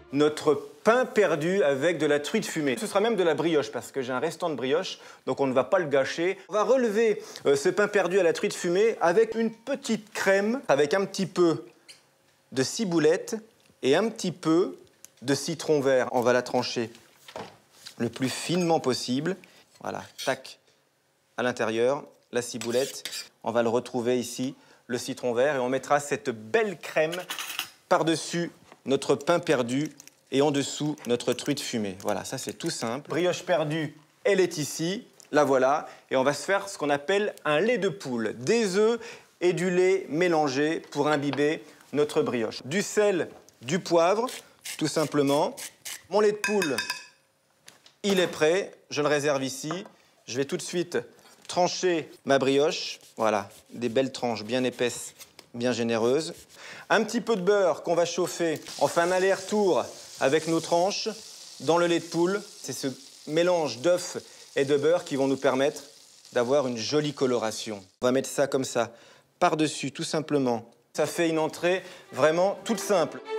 notre pain perdu avec de la truite fumée. Ce sera même de la brioche parce que j'ai un restant de brioche, donc on ne va pas le gâcher. On va relever ce pain perdu à la truite fumée avec une petite crème, avec un petit peu de ciboulette et un petit peu de citron vert. On va la trancher le plus finement possible. Voilà, tac, à l'intérieur, la ciboulette. On va le retrouver ici, le citron vert, et on mettra cette belle crème par-dessus notre pain perdu et en dessous notre truite fumée. Voilà, ça c'est tout simple. Brioche perdue, elle est ici, la voilà. Et on va se faire ce qu'on appelle un lait de poule. Des œufs et du lait mélangés pour imbiber notre brioche. Du sel, du poivre, tout simplement. Mon lait de poule, il est prêt, je le réserve ici. Je vais tout de suite trancher ma brioche. Voilà, des belles tranches bien épaisses, bien généreuses. Un petit peu de beurre qu'on va chauffer. On fait un aller-retour avec nos tranches dans le lait de poule. C'est ce mélange d'œufs et de beurre qui vont nous permettre d'avoir une jolie coloration. On va mettre ça comme ça, par-dessus, tout simplement. Ça fait une entrée vraiment toute simple.